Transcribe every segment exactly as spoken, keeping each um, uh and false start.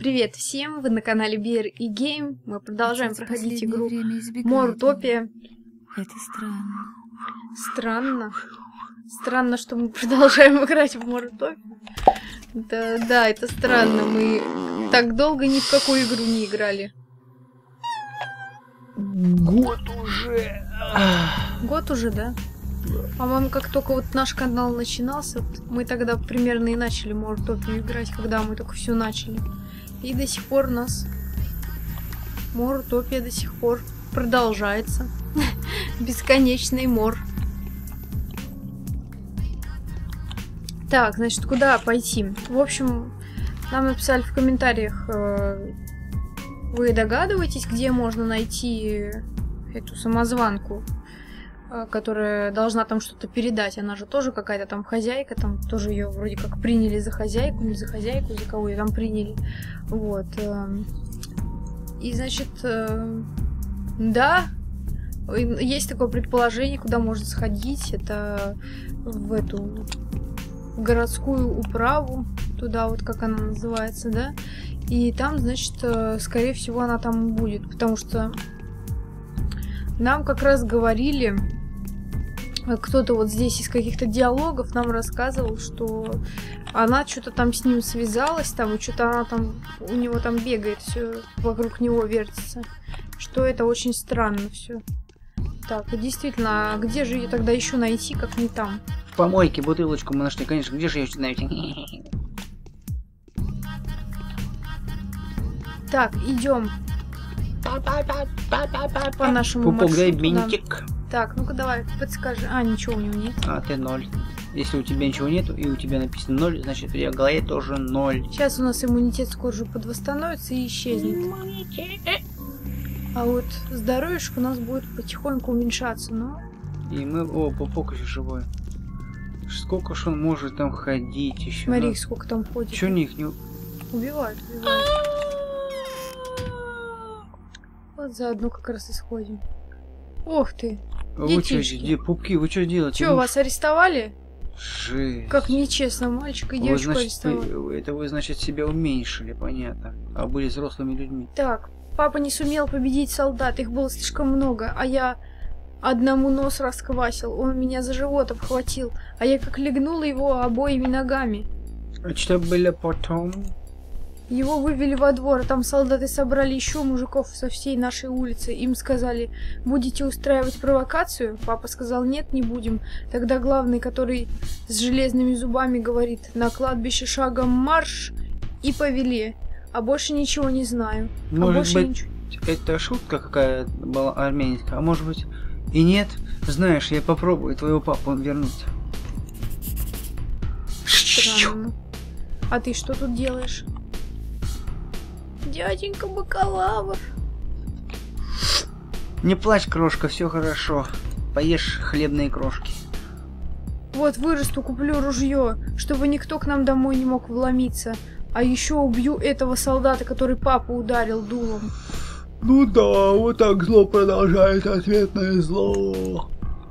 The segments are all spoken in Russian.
Привет всем, вы на канале Bear и Game. Мы продолжаем проходить игру Морутопия. Это странно. Странно. Странно, что мы продолжаем играть в Морутопию. Да, да, это странно. Мы так долго ни в какую игру не играли. Год уже. Год уже, да? По-моему, как только вот наш канал начинался, вот мы тогда примерно и начали Морутопию играть, когда мы только все начали. И до сих пор у нас Морутопия до сих пор продолжается. Бесконечный мор. Так, значит, куда пойти? В общем, нам написали в комментариях, э, вы догадываетесь, где можно найти эту самозванку, э, которая должна там что-то передать. Она же тоже какая-то там хозяйка, там тоже ее вроде как приняли за хозяйку, не за хозяйку, за кого ее там приняли. Вот. Э, и, значит, э, да, есть такое предположение, куда можно сходить. Это в эту... городскую управу, туда вот как она называется, да, и там, значит, скорее всего она там будет, потому что нам как раз говорили, кто-то вот здесь из каких-то диалогов нам рассказывал, что она что-то там с ним связалась, там, и что-то она там, у него там бегает, все вокруг него вертится, что это очень странно все. Так, и действительно, а где же ее тогда еще найти, как не там? В помойке бутылочку мы нашли, конечно, где же ее найти? Так, идем по нашему Пупок, маршруту. дай бинтик. Так, ну-ка давай, подскажи. А, ничего у него нет. А, ты ноль. Если у тебя ничего нету, и у тебя написано ноль, значит в ее голове тоже ноль. Сейчас у нас иммунитет скоро же подвосстановится и исчезнет. А вот здоровьишко у нас будет потихоньку уменьшаться, но... И мы... О, Пупок еще живой. Сколько ж он может там ходить еще? Смотри, ну... сколько там ходит. Чё них не... Убивают, убивают. Вот заодно как раз и сходим. Ох ты. Вы чё, где, Пупки, вы что делаете? Чё, вас арестовали? Жесть. Как нечестно, мальчик и девочку арестовали. Вы, это вы, значит, себя уменьшили, понятно. А были взрослыми людьми. Так, папа не сумел победить солдат, их было слишком много, а я одному нос расквасил, он меня за живот обхватил, а я как легнула его обоими ногами. А что было потом? Его вывели во двор, а там солдаты собрали еще мужиков со всей нашей улицы. Им сказали, будете устраивать провокацию? Папа сказал, нет, не будем. Тогда главный, который с железными зубами говорит, на кладбище шагом марш, и повели. А больше ничего не знаю. Может а больше быть, ничего... это шутка какая была армянская, а может быть и нет? Знаешь, я попробую твоего папу вернуть. Странно. А ты что тут делаешь? Дяденька бакалавр. Не плачь, крошка, все хорошо. Поешь хлебные крошки. Вот вырасту, куплю ружье, чтобы никто к нам домой не мог вломиться. А еще убью этого солдата, который папу ударил дулом. Ну да, вот так зло продолжает ответное зло.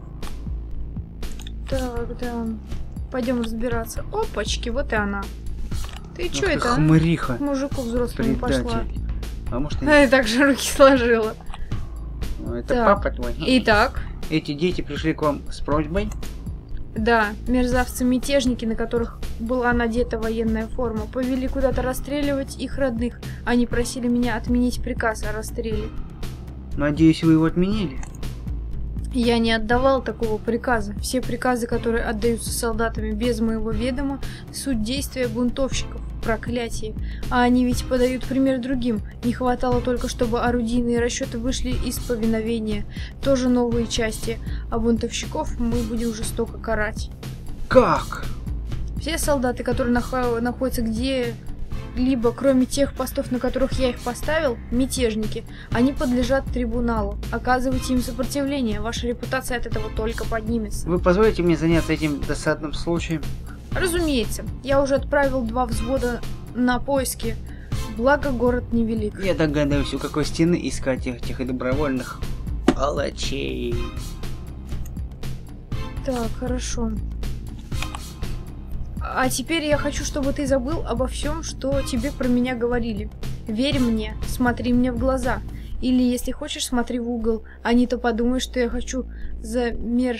Так, да. Пойдем разбираться. Опачки, вот и она. Ты чё Ах, это? хмыриха. А? К мужику взрослому пошла. А может, А я так же руки сложила. Ну, это так. папа твой. Итак. Эти дети пришли к вам с просьбой? Да, мерзавцы-мятежники, на которых была надета военная форма, повели куда-то расстреливать их родных. Они просили меня отменить приказ о расстреле. Надеюсь, вы его отменили? Я не отдавал такого приказа. Все приказы, которые отдаются солдатами без моего ведома, суть действия бунтовщиков, проклятие. А они ведь подают пример другим. Не хватало только, чтобы орудийные расчеты вышли из повиновения. Тоже новые части. А бунтовщиков мы будем жестоко карать. Как? Все солдаты, которые нах- находятся где... либо кроме тех постов, на которых я их поставил, мятежники, они подлежат трибуналу. Оказывайте им сопротивление, ваша репутация от этого только поднимется. Вы позволите мне заняться этим досадным случаем? Разумеется, я уже отправил два взвода на поиски, благо город невелик. Я догадываюсь, у какой стены искать этих добровольных палачей. Так, хорошо. А теперь я хочу, чтобы ты забыл обо всем, что тебе про меня говорили. Верь мне, смотри мне в глаза. Или, если хочешь, смотри в угол, а не то подумай, что я хочу замер...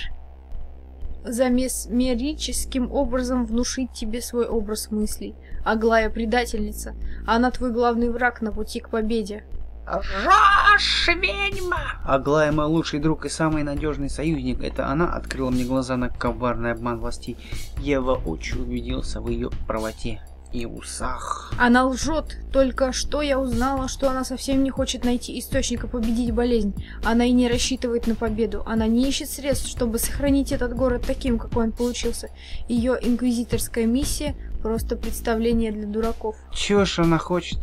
замесмерическим образом внушить тебе свой образ мыслей. Аглая предательница, а она твой главный враг на пути к победе. Рожь, ведьма! Аглая мой лучший друг и самый надежный союзник. Это она открыла мне глаза на коварный обман властей. Я воочию убедился в ее правоте и усах. Она лжет. Только что я узнала, что она совсем не хочет найти источника победить болезнь. Она и не рассчитывает на победу. Она не ищет средств, чтобы сохранить этот город таким, какой он получился. Ее инквизиторская миссия — просто представление для дураков. Чего ж она хочет?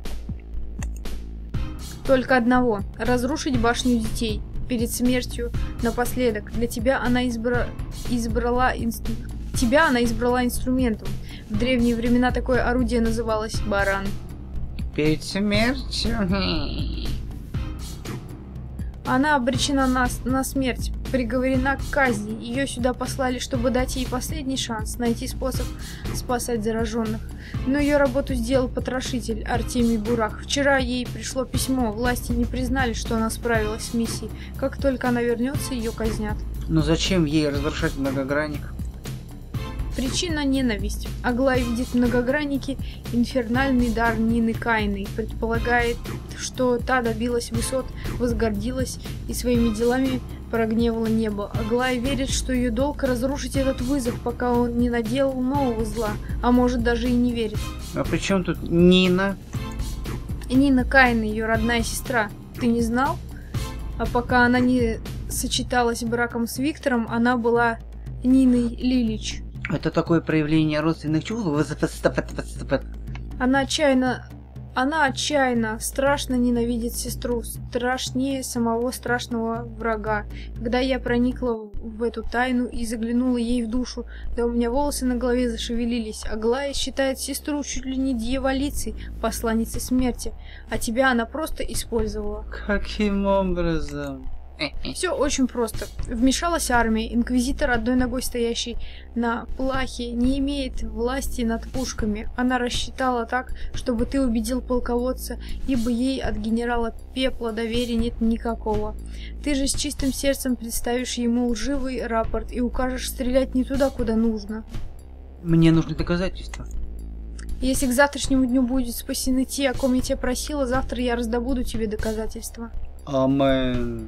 Только одного — разрушить башню детей. Перед смертью, напоследок, для тебя она избра... избрала инст... тебя она избрала инструментом. В древние времена такое орудие называлось баран. Перед смертью? Она обречена на, на смерть, приговорена к казни. Ее сюда послали, чтобы дать ей последний шанс найти способ спасать зараженных. Но ее работу сделал потрошитель Артемий Бурах. Вчера ей пришло письмо. Власти не признали, что она справилась с миссией. Как только она вернется, ее казнят. Но зачем ей разрушать многогранник? Причина — ненависть. Аглая видит в многограннике инфернальный дар Нины Каиной, предполагает, что та добилась высот, возгордилась и своими делами прогневала небо. Аглая верит, что ее долг — разрушить этот вызов, пока он не наделал нового зла, а может даже и не верит. А при чем тут Нина? Нина Каина, ее родная сестра. Ты не знал? А пока она не сочеталась браком с Виктором, она была Ниной Лилич. Это такое проявление родственных чувств? Она отчаянно... Она отчаянно, страшно ненавидит сестру, страшнее самого страшного врага. Когда я проникла в эту тайну и заглянула ей в душу, да у меня волосы на голове зашевелились. Аглая считает сестру чуть ли не дьяволицей, посланницей смерти, а тебя она просто использовала. Каким образом? Все очень просто. Вмешалась армия. Инквизитор, одной ногой стоящий на плахе, не имеет власти над пушками. Она рассчитала так, чтобы ты убедил полководца, ибо ей от генерала Пепла доверия нет никакого. Ты же с чистым сердцем представишь ему лживый рапорт и укажешь стрелять не туда, куда нужно. Мне нужны доказательства. Если к завтрашнему дню будут спасены те, о ком я тебя просила, завтра я раздобуду тебе доказательства. Амен.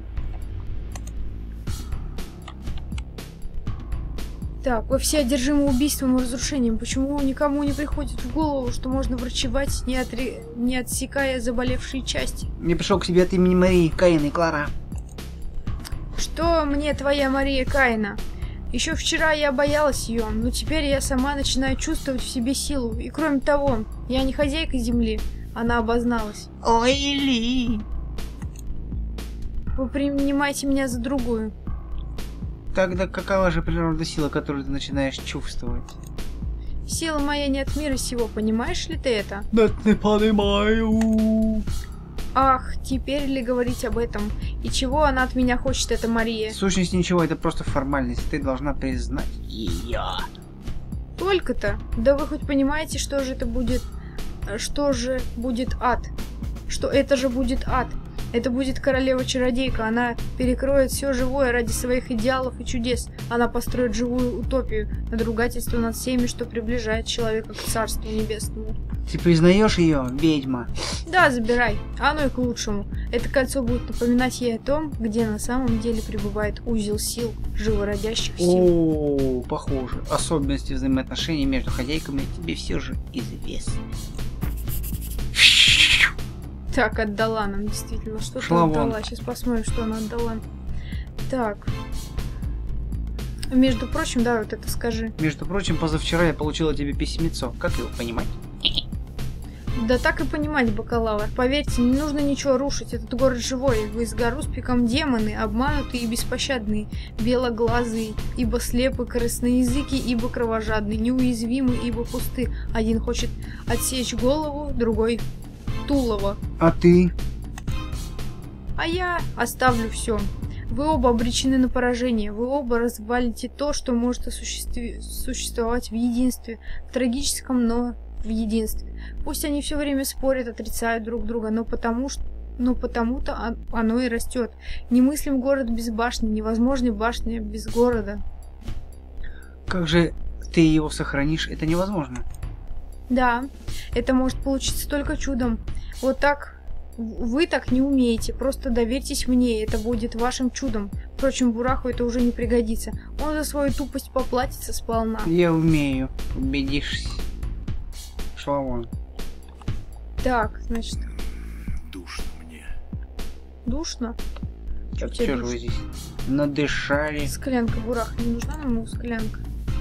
Так, вы все одержимы убийством и разрушением. Почему никому не приходит в голову, что можно врачевать, не, отре... не отсекая заболевшие части? Я пришел к тебе от имени Марии, Каина и Клара. Что мне твоя Мария Каина? Еще вчера я боялась ее, но теперь я сама начинаю чувствовать в себе силу. И кроме того, я не хозяйка земли. Она обозналась. Ой, Ли. Вы принимаете меня за другую. Тогда какова же природа силы, которую ты начинаешь чувствовать? Сила моя не от мира сего, понимаешь ли ты это? Да не понимаю. Ах, теперь ли говорить об этом? И чего она от меня хочет, эта Мария? В сущности ничего, это просто формальность. Ты должна признать ее. Только-то? Да вы хоть понимаете, что же это будет... Что же будет ад? Что это же будет ад? Это будет королева-чародейка. Она перекроет все живое ради своих идеалов и чудес. Она построит живую утопию, надругательство над всеми, что приближает человека к Царству Небесному. Ты признаешь ее, ведьма? Да, забирай. Оно и к лучшему. Это кольцо будет напоминать ей о том, где на самом деле пребывает узел сил, живородящих сил. О, похоже. Особенности взаимоотношений между хозяйками тебе все же известны. Так, отдала нам, действительно. Что-то отдала. Сейчас посмотрим, что она отдала. Так. Между прочим, да, вот это скажи. Между прочим, позавчера я получила тебе письмецо. Как его понимать? Да так и понимать, бакалавр. Поверьте, не нужно ничего рушить. Этот город живой. Вы с Гаруспиком демоны, обманутые и беспощадные, белоглазые, ибо слепы, корыстноязыки, ибо кровожадные, неуязвимы, ибо пусты. Один хочет отсечь голову, другой тулово. А ты? А я оставлю все. Вы оба обречены на поражение. Вы оба развалите то, что может осуществи... существовать в единстве. В трагическом, но в единстве. Пусть они все время спорят, отрицают друг друга, но потому что но потому-то оно и растет. Немыслим город без башни, невозможна башня без города. Как же ты его сохранишь? Это невозможно. Да, это может получиться только чудом. Вот так вы так не умеете. Просто доверьтесь мне, это будет вашим чудом. Впрочем, Бураху это уже не пригодится. Он за свою тупость поплатится сполна. Я умею. Убедишься. Шла вон. Так, значит... Душно мне. Душно? Так, что же вы здесь надышали? Склянка, Бурах, не нужна нам ему склянка?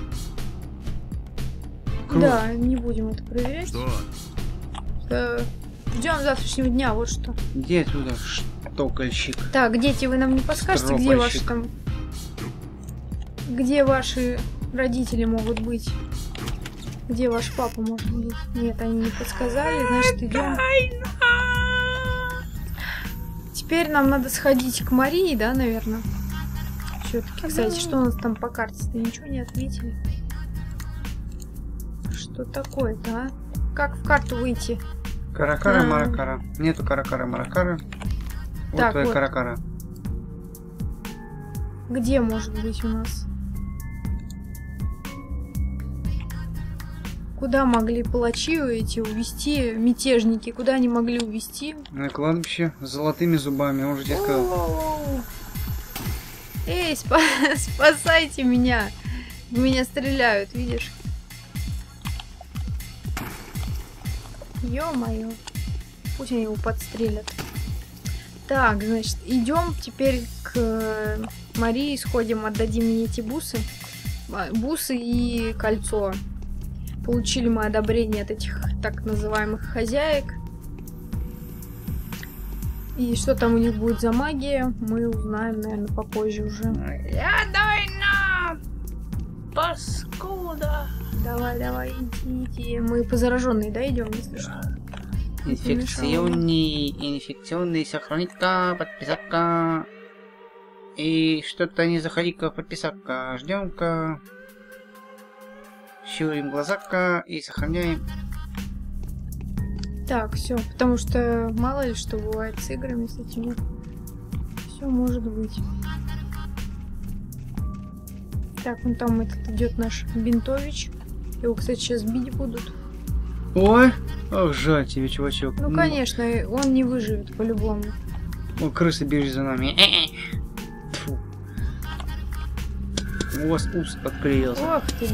Круто. Да, не будем это проверять. Что? Э, ждем завтрашнего дня, вот что. Где отсюда штокольщик? Так, дети, вы нам не подскажете, где ваши там... Где ваши родители могут быть? Где ваш папа может быть? Нет, они не подсказали, значит идем. Теперь нам надо сходить к Марии, да, наверное? Все-таки, кстати, что у нас там по карте-то? Ничего не ответили. Что такое-то, а? Как в карту выйти? Каракара, А. маракара. Нету каракара, маракара. Вот Так, твоя вот. каракара. Где может быть у нас? Куда могли палачи эти увести, мятежники? Куда они могли увести? На кладбище с золотыми зубами, он же тебе сказал. Оу. Эй, спа спасайте меня! В меня стреляют, видишь? Ё-моё. Пусть они его подстрелят. Так, значит, идем теперь к Марии, сходим, отдадим ей эти бусы. Бусы и кольцо. Получили мы одобрение от этих так называемых хозяек. И что там у них будет за магия, мы узнаем, наверное, попозже уже. Я дойна! Паскуда! Давай, давай, иди, иди. Мы по зараженной, да, идем, если что? Инфекционный, инфекционный, сохранить-ка, подписать-ка. И что-то не заходи-ка, подписать-ка. Ждем-ка. Щурим глаза-ка и сохраняем. Так, все, потому что мало ли что бывает с играми, с этими. Все может быть. Так, вон там этот идет наш Бинтович. Его, кстати, сейчас бить будут. Ой, ох, жаль тебе, чувачок. Ну, конечно, он не выживет по-любому. О, крыса бежит за нами. Фу. У вас ус отклеился. Ох ты.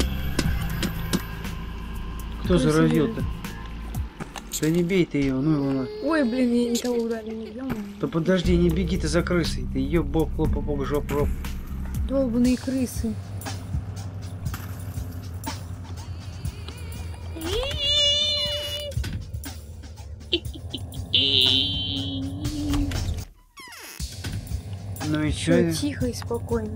Кто крыса заразил-то? Да не бей ты ее, ну его на. Ой, блин, я не того ударила. Да подожди, не беги ты за крысой. Ты ее бог, хлопа, бог, жоп, роп. Долбаные крысы. Ну и чё? Всё тихо и спокойно.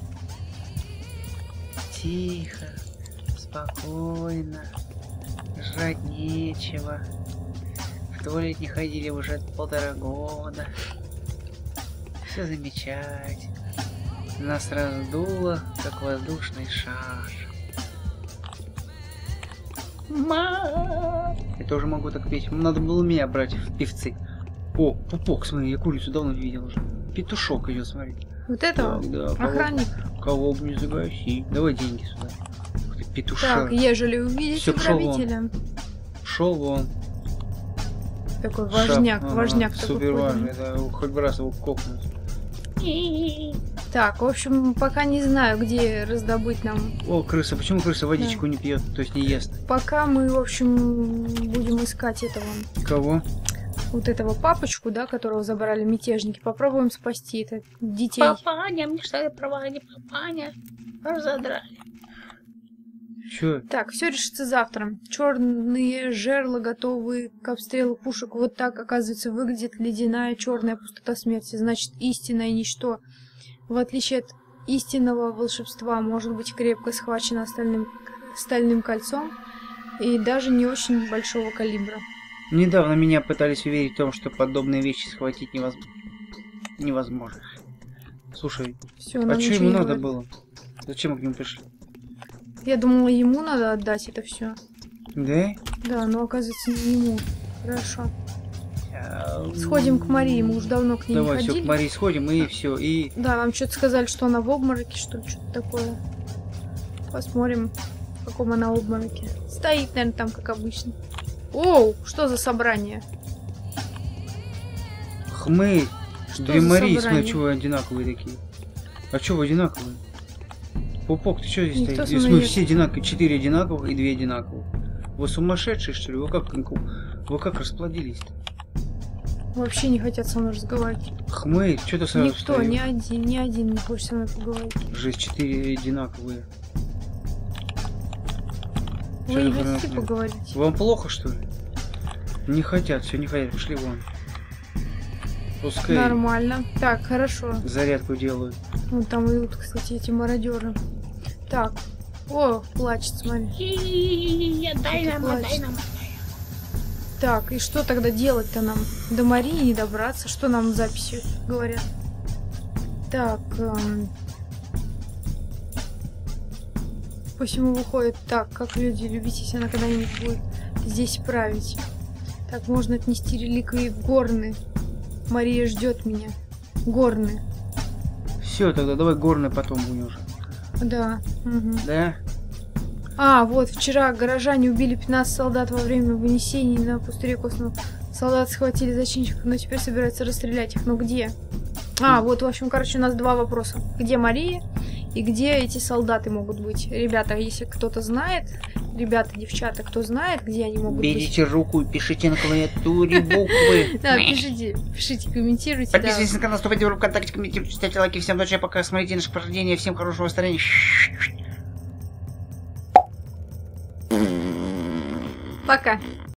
Тихо, спокойно. Жрать нечего. В туалет не ходили уже полтора года. Все замечательно. Нас раздуло, как воздушный шар. Ма! Я тоже могу так петь. Надо было меня брать в певцы. О, пупок, смотри, я курицу давно не видел уже. Петушок идет, смотри. Вот этого? Так, да, Охранник. Кого, кого бы не загасить. Давай деньги сюда. Ух ты, петушар. Так, ежели увидите Всё, шел вон. грабителя. Шел вон. Такой важняк, Шап, важняк. ага, такой супер ходит. важный, да, хоть бы раз его кокнуть. Так, в общем, пока не знаю, где раздобыть нам. О, крыса, почему крыса водичку не пьет, то есть не ест? Пока мы, в общем, будем искать этого, Кого? вот этого папочку, да, которого забрали мятежники. Попробуем спасти это детей. Папаня, мне что права не папаня. Разодрали. Чё? Так, все решится завтра. Черные жерла готовы к обстрелу пушек. Вот так, оказывается, выглядит ледяная черная пустота смерти. Значит, истинное ничто, в отличие от истинного волшебства, может быть крепко схвачено стальным, стальным кольцом и даже не очень большого калибра. Недавно меня пытались уверить в том, что подобные вещи схватить невоз... невозможно. Слушай, Все, а что ему надо было? Зачем мы к нему пришли? Я думала, ему надо отдать это все. Да? Да, но оказывается не ему. Хорошо. Сходим к Марии, мы уже давно к ней Давай, не все, ходили. к Марии сходим и все. И... Да, нам что-то сказали, что она в обмороке, что ли, что-то такое. Посмотрим, в каком она обмороке. Стоит, наверное, там, как обычно. Оу, что за собрание? Хмырь. Что Две за Марии, собрание? смотри, что вы одинаковые такие. А что вы одинаковые? Пупок, ты что здесь Никто стоишь? со Мы мной все одинаковые, четыре одинаковых и две одинаковых. Вы сумасшедшие, что ли? Вы как, вы как расплодились-то? Вообще не хотят со мной разговаривать. Хмырь, что ты сразу Никто, встаёшь? ни один, ни один не хочет со мной поговорить. Жесть, четыре одинаковые. Вы Чё не за хотите хрена? поговорить? Вам плохо, что ли? Не хотят, все не хотят, пошли вон. Пускай Нормально. Так, хорошо. зарядку делают. Вон там идут, кстати, эти мародеры. Так. О, плачет, смотри. И дай Ты нам, плачешь. дай нам. Так, и что тогда делать-то нам? До Марии не добраться. Что нам записи говорят? Так. Эм... Посему выходит так, как люди любить, если она когда-нибудь будет здесь править. Так, можно отнести реликвии в Горны. Мария ждет меня. Горны. Все, тогда давай горный потом будем уже. Да. Угу. Да? А, вот, вчера горожане убили пятнадцать солдат во время вынесений на пустыре космоса. Солдат схватили зачинщиков, но теперь собираются расстрелять их. Но где? А, вот, в общем, короче, у нас два вопроса. Где Мария и где эти солдаты могут быть? Ребята, если кто-то знает, ребята, девчата, кто знает, где они могут быть? Берите руку и пишите на клавиатуре буквы. Да, пишите, пишите, комментируйте. да. Подписывайтесь на канал, вступайте в группу ВКонтакте, комментируйте, ставьте лайки. Всем удачи, пока смотрите наше прохождение. Всем хорошего настроения. Пока.